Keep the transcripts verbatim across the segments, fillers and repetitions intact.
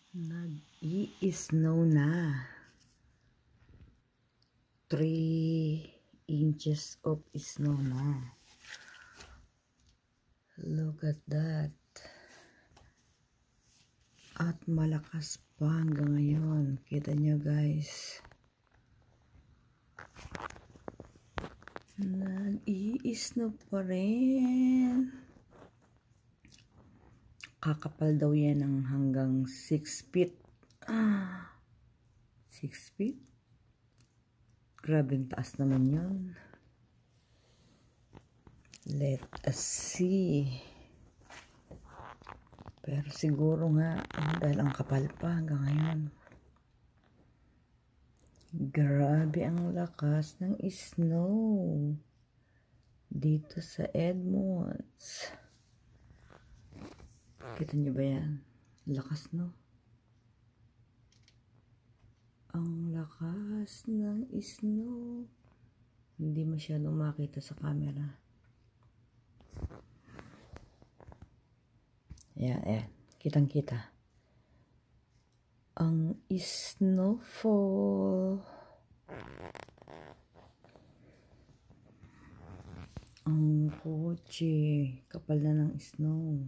Nag-i-snow na. three inches of snow na. Look at that. At malakas pa hanggang ngayon. Kita nyo guys. Nag-i-snow pa rin. Kakapal daw yan ng hanggang six feet. Ah, six feet? Grabing taas naman yun. Let us see. Pero siguro nga, oh, dahil ang kapal pa hanggang ngayon. Grabe ang lakas ng snow dito sa Edmonds. Kita niyo ba yan? Lakas, no? Ang lakas ng snow. Hindi masyadong makita sa camera. Ayan, ayan. Kitang-kita. Ang snowfall. Ang kotse. Kapal na ng snow.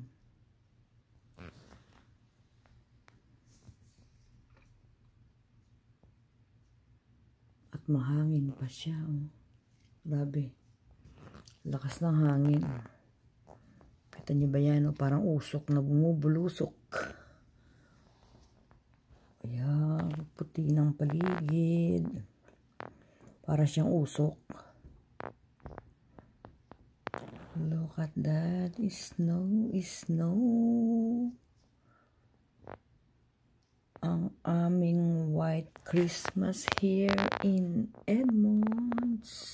At mahangin pa siya. Oh. Grabe. Lakas ng hangin. Kita niyo ba yan? Oh? Parang usok na bumubulusok. Ayan. Puti ng paligid. Para siyang usok. Look at that. Snow, snow. Ang aming white Christmas here in Edmonds.